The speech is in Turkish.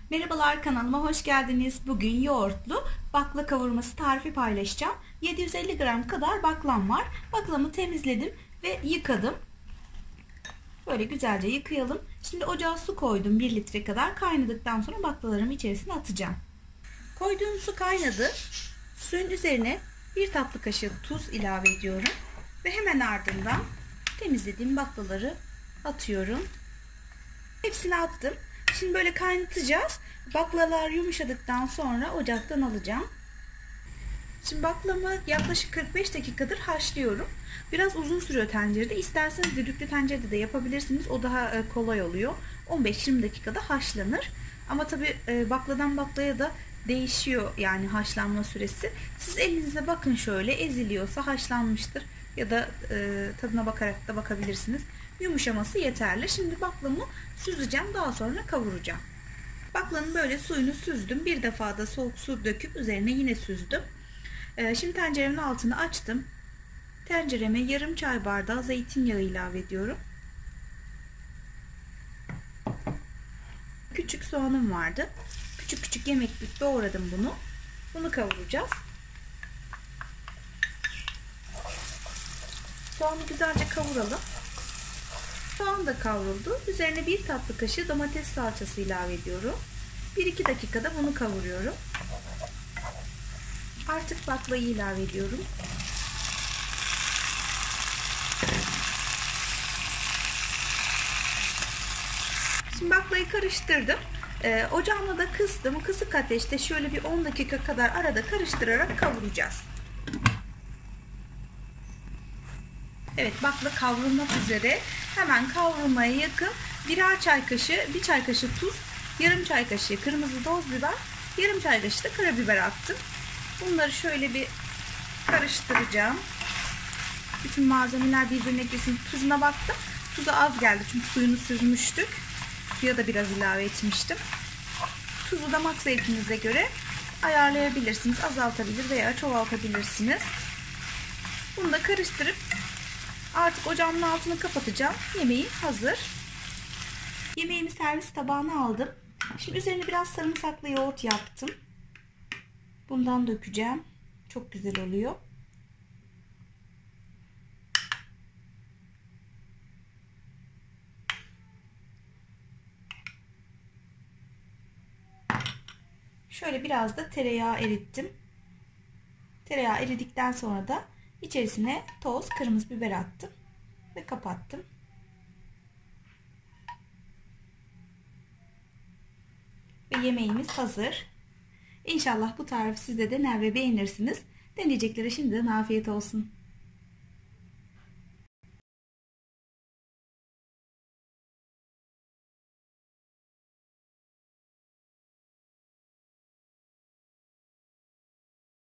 Merhabalar, kanalıma hoş geldiniz. Bugün yoğurtlu bakla kavurması tarifi paylaşacağım. 750 gram kadar baklam var. Baklamı temizledim ve yıkadım. Böyle güzelce yıkayalım. Şimdi ocağa su koydum 1 litre kadar. Kaynadıktan sonra baklalarımı içerisine atacağım. Koyduğum su kaynadı. Suyun üzerine 1 tatlı kaşığı tuz ilave ediyorum. Ve hemen ardından temizlediğim baklaları atıyorum. Hepsini attım. Şimdi böyle kaynatacağız. Baklalar yumuşadıktan sonra ocaktan alacağım. Şimdi baklamı yaklaşık 45 dakikadır haşlıyorum. Biraz uzun sürüyor tencerede. İsterseniz düdüklü tencerede de yapabilirsiniz. O daha kolay oluyor. 15-20 dakikada haşlanır. Ama tabi bakladan baklaya da değişiyor yani haşlanma süresi. Siz elinize bakın, şöyle eziliyorsa haşlanmıştır. Ya da tadına bakarak da bakabilirsiniz. Yumuşaması yeterli. Şimdi baklamı süzeceğim. Daha sonra kavuracağım. Baklanın böyle suyunu süzdüm. Bir defa da soğuk su döküp üzerine yine süzdüm. Şimdi tenceremin altını açtım. Tencereme yarım çay bardağı zeytinyağı ilave ediyorum. Küçük soğanım vardı. Küçük küçük yemeklik doğradım bunu. Bunu kavuracağız. Soğanı güzelce kavuralım. Soğan da kavruldu. Üzerine 1 tatlı kaşığı domates salçası ilave ediyorum. 1-2 dakikada bunu kavuruyorum. Artık baklayı ilave ediyorum. Şimdi baklayı karıştırdım. Ocağımı da kıstım. Kısık ateşte şöyle bir 10 dakika kadar arada karıştırarak kavuracağız. Evet, bakla kavrulmak üzere. Hemen kavrulmaya yakın. 1 çay kaşığı tuz, yarım çay kaşığı kırmızı toz biber, yarım çay kaşığı da karabiber attım. Bunları şöyle bir karıştıracağım. Bütün malzemeler birbirine girsin. Tuzuna baktım. Tuzu az geldi çünkü suyunu süzmüştük. Suya da biraz ilave etmiştim. Tuzu damak zevkinize göre ayarlayabilirsiniz. Azaltabilir veya çoğaltabilirsiniz. Bunu da karıştırıp artık ocağımın altını kapatacağım. Yemeğim hazır. Yemeğimi servis tabağına aldım. Şimdi üzerine biraz sarımsaklı yoğurt yaptım. Bundan dökeceğim. Çok güzel oluyor. Şöyle biraz da tereyağı erittim. Tereyağı eridikten sonra da içerisine toz kırmızı biber attım ve kapattım. Ve yemeğimiz hazır. İnşallah bu tarifi siz de dener ve beğenirsiniz. Deneyeceklere şimdiden afiyet olsun.